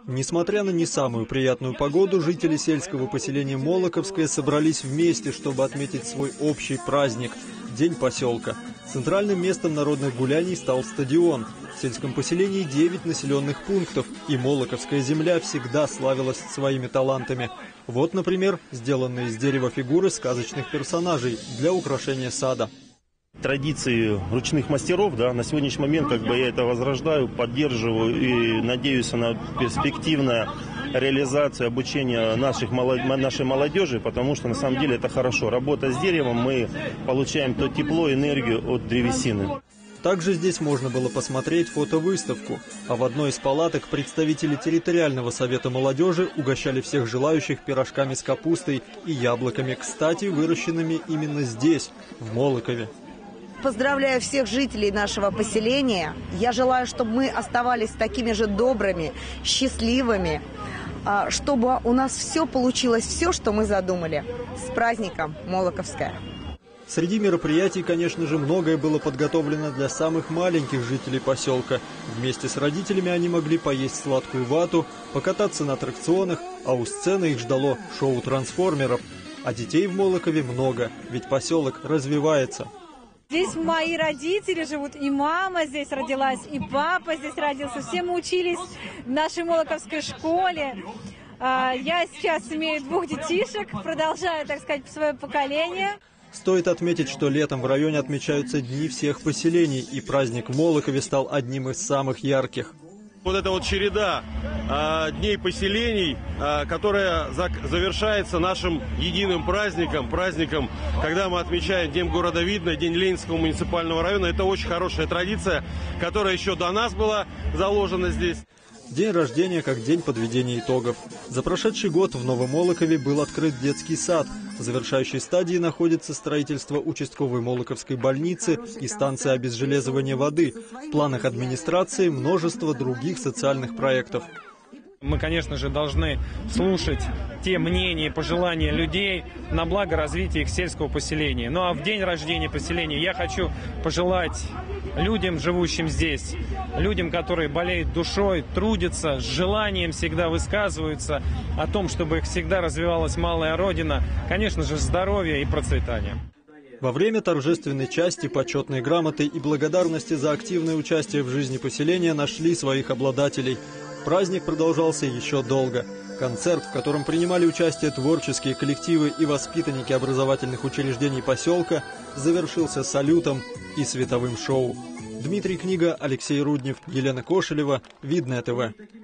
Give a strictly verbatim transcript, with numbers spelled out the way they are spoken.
Несмотря на не самую приятную погоду, жители сельского поселения Молоковское собрались вместе, чтобы отметить свой общий праздник – День поселка. Центральным местом народных гуляний стал стадион. В сельском поселении девять населенных пунктов, и Молоковская земля всегда славилась своими талантами. Вот, например, сделанные из дерева фигуры сказочных персонажей для украшения сада. Традиции ручных мастеров, да, на сегодняшний момент как бы я это возрождаю, поддерживаю и надеюсь на перспективную реализацию обучения наших, нашей молодежи, потому что на самом деле это хорошо. Работа с деревом, мы получаем то тепло, энергию от древесины. Также здесь можно было посмотреть фотовыставку, а в одной из палаток представители территориального совета молодежи угощали всех желающих пирожками с капустой и яблоками, кстати, выращенными именно здесь, в Молокове. Поздравляю всех жителей нашего поселения. Я желаю, чтобы мы оставались такими же добрыми, счастливыми, чтобы у нас все получилось, все, что мы задумали. С праздником, Молоковское! Среди мероприятий, конечно же, многое было подготовлено для самых маленьких жителей поселка. Вместе с родителями они могли поесть сладкую вату, покататься на аттракционах, а у сцены их ждало шоу трансформеров. А детей в Молокове много, ведь поселок развивается. Здесь мои родители живут, и мама здесь родилась, и папа здесь родился. Все мы учились в нашей Молоковской школе. Я сейчас имею двух детишек, продолжаю, так сказать, свое поколение. Стоит отметить, что летом в районе отмечаются дни всех поселений, и праздник в Молокове стал одним из самых ярких. Вот эта вот череда а, дней поселений, а, которая за, завершается нашим единым праздником, праздником, когда мы отмечаем День города Видное, День Ленинского муниципального района. Это очень хорошая традиция, которая еще до нас была заложена здесь. День рождения как день подведения итогов. За прошедший год в Новом Молокове был открыт детский сад. В завершающей стадии находится строительство участковой Молоковской больницы и станции обезжелезывания воды. В планах администрации множество других социальных проектов. Мы, конечно же, должны слушать те мнения и пожелания людей на благо развития их сельского поселения. Ну а в день рождения поселения я хочу пожелать людям, живущим здесь, людям, которые болеют душой, трудятся, с желанием всегда высказываются о том, чтобы их всегда развивалась малая родина, конечно же, здоровья и процветания. Во время торжественной части почетные грамоты и благодарности за активное участие в жизни поселения нашли своих обладателей. Праздник продолжался еще долго. Концерт, в котором принимали участие творческие коллективы и воспитанники образовательных учреждений поселка, завершился салютом и световым шоу. Дмитрий Книга, Алексей Руднев, Елена Кошелева, Видное ТВ.